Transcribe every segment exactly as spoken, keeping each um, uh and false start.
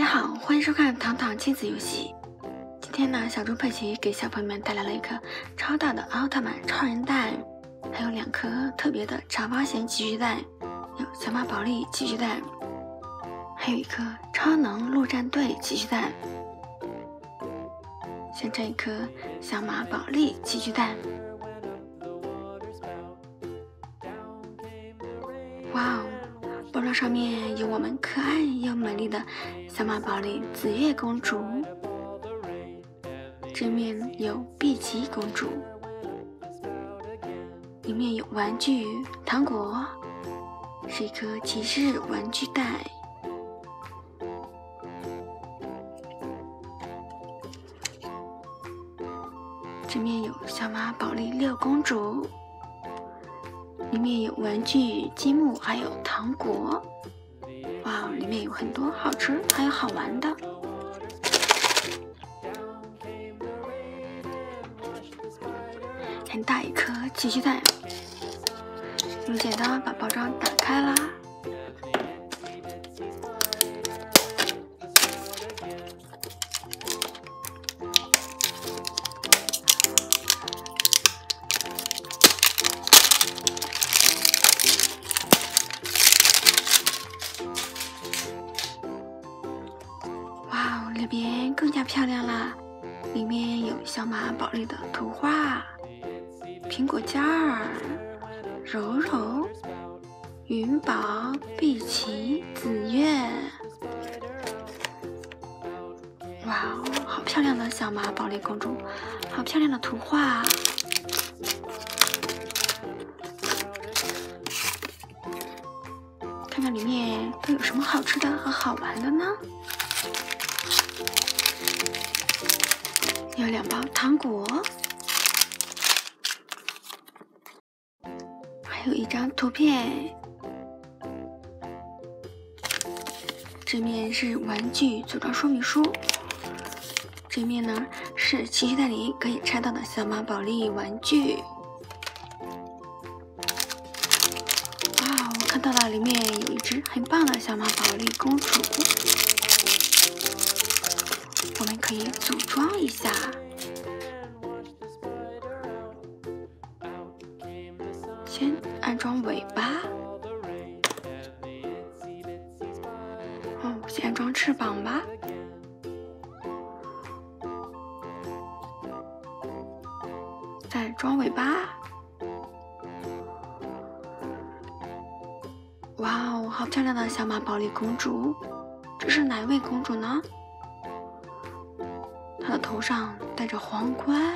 家好，欢迎收看糖糖亲子游戏。今天呢，小猪佩奇给小朋友们带来了一颗超大的奥特曼超人蛋，还有两颗特别的茶花咸奇趣蛋，有小马宝莉奇趣蛋，还有一颗超能陆战队奇趣蛋，选这一颗小马宝莉奇趣蛋。哇哦！包装上面有我们可爱又美丽的小马宝莉紫月公主，正面有碧琪公主，里面有玩具糖果，是一颗骑士玩具袋。正面有小马宝莉六公主，里面有玩具积木，还有糖果。哇，里面有很多好吃还有好玩的。很大一颗奇趣蛋，用剪刀把包装打开啦。里边更加漂亮啦，里面有小马宝莉的图画，苹果酱儿，柔柔，云宝，碧琪，紫月。哇哦，好漂亮的小马宝莉公主，好漂亮的图画。看看里面都有什么好吃的和好玩的呢？有两包糖果，还有一张图片。这面是玩具组装说明书，这面呢是奇趣蛋里可以拆到的小马宝莉玩具。哇，我看到了，里面有一只很棒的小马宝莉公主。我们可以组装一下，先安装尾巴，哦，先安装翅膀吧，再装尾巴。哇哦，好漂亮的小马宝莉公主！这是哪位公主呢？她的头上戴着皇冠，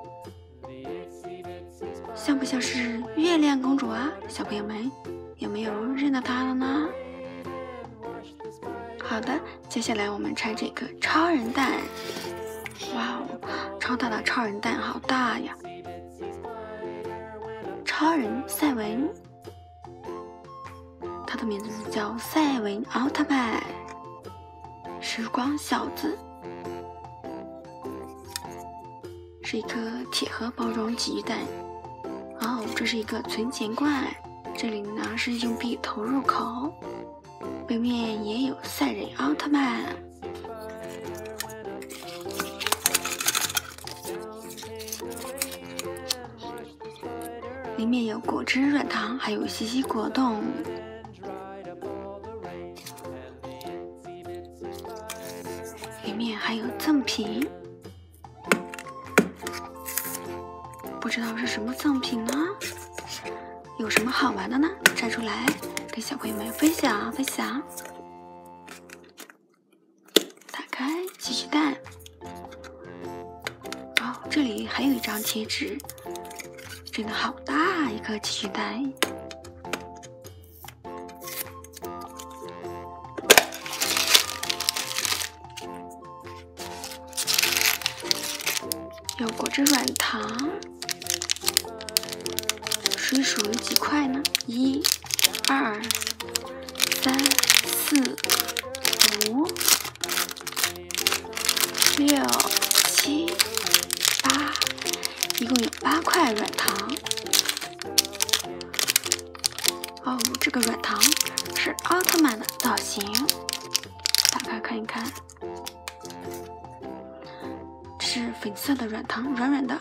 像不像是月亮公主啊？小朋友们有没有认得她了呢？好的，接下来我们拆这个超人蛋。哇哦，超大的超人蛋，好大呀！超人赛文，他的名字叫赛文奥特曼，时光小子。是一颗铁盒包装奇趣蛋。哦，这是一个存钱罐，这里呢是硬币投入口，背面也有赛人奥特曼。里面有果汁软糖，还有西西果冻。里面还有赠品。不知道是什么赠品呢？有什么好玩的呢？摘出来给小朋友们分享分享。打开奇趣蛋，哦，这里还有一张贴纸，真的好大一颗奇趣蛋。有果汁软糖。是属于几块呢？一、二、三、四、五、六、七、八，一共有八块软糖。哦，这个软糖是奥特曼的造型。 打开看一看，这是粉色的软糖，软软的。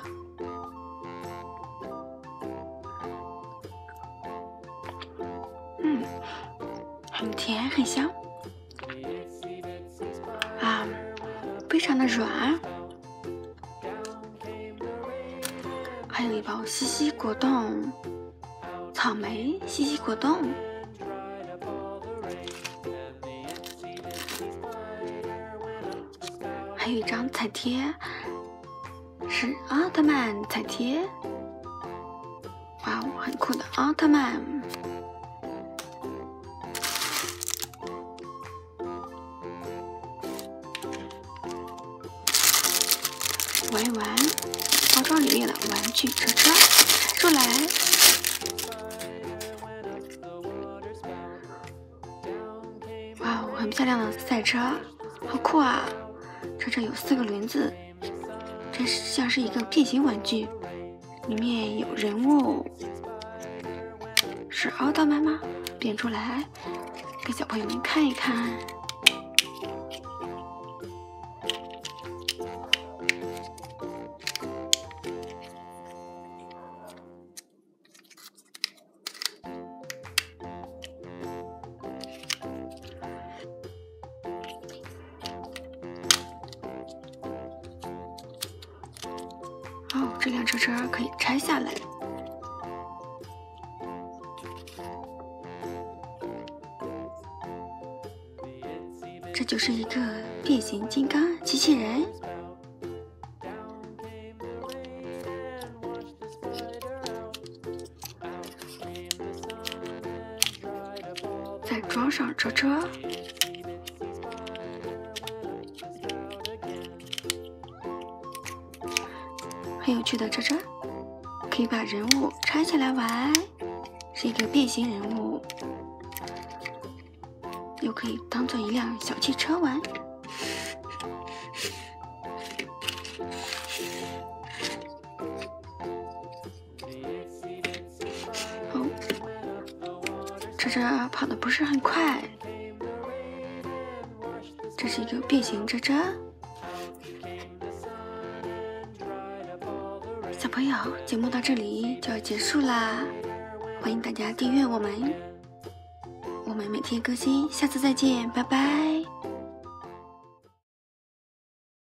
嗯，很甜很香啊，非常的软。还有一包西西果冻，草莓西西果冻。还有一张彩贴，是奥特曼彩贴。哇哦，很酷的奥特曼。玩一玩，包装里面的玩具车车拆出来。哇哦，很漂亮的赛车，好酷啊！车车有四个轮子，这像是一个变形玩具，里面有人物，是奥特曼吗？变出来给小朋友们看一看。哦，这辆车车可以拆下来。这就是一个变形金刚机器人。再装上车车。很有趣的车车，可以把人物拆起来玩，是一个变形人物，又可以当做一辆小汽车玩。哦，车车跑得不是很快，这是一个变形车车。小朋友，节目到这里就要结束啦，欢迎大家订阅我们，我们每天更新，下次再见，拜拜。